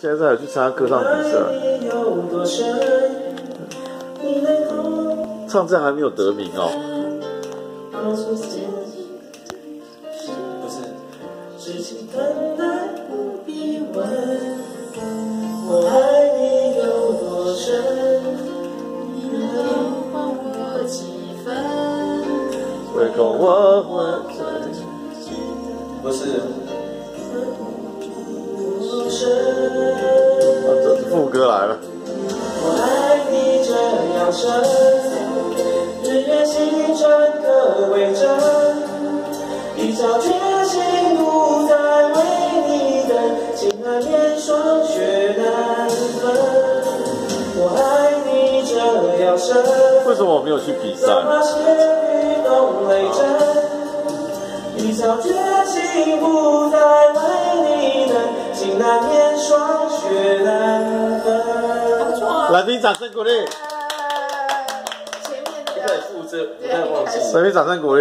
现在有去参加歌唱比赛，唱这样还没有得名哦。 不是。 我爱你有多深，你能还我几分？ 为恐我会不是。 这是副歌来了。 我爱你这样深，日月星辰可为证，一朝决心不再为你等，情难免霜雪难分。我爱你这样深， 为什么我没有去比赛？ 哪怕血雨冻雷震，一朝决心不再为你等，情难免霜雪难分。 来宾掌声鼓励。 前面那一开始复制，不太忘记。 来宾掌声鼓励。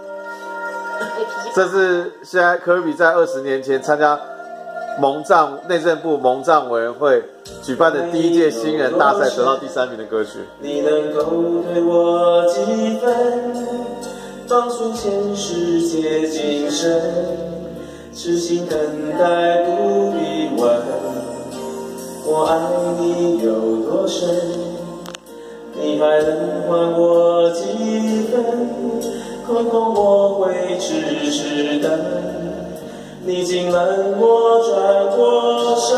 这是现在科比在20年前参加内政部蒙藏委员会举办的第1届新人大赛得到第3名的歌曲。 你能够对我几分？放逐前世界今生，痴心等待不必问。我爱你有多深？你还能还我几分？空空我会痴痴等，你竟冷漠转过身。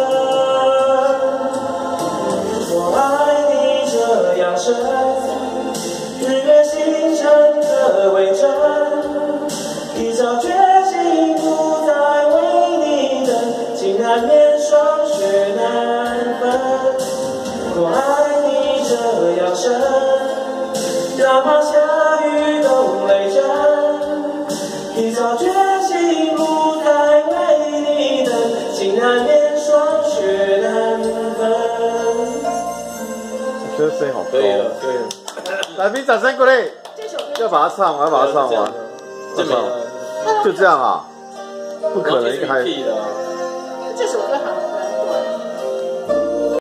我爱你这样深，日月星辰可为证，一朝决心不再为你等，情难免霜雪难分。我爱你这样深，哪怕下雨冻雷震，一朝决心不再为你等，情难免霜雪难分。 我觉得声音好高。 可以了，可以了。 来宾掌声鼓励。 这首歌要把它唱完，要把它唱完。 就没了。 就这样啊？不可能，应该还。 的。 这首歌好像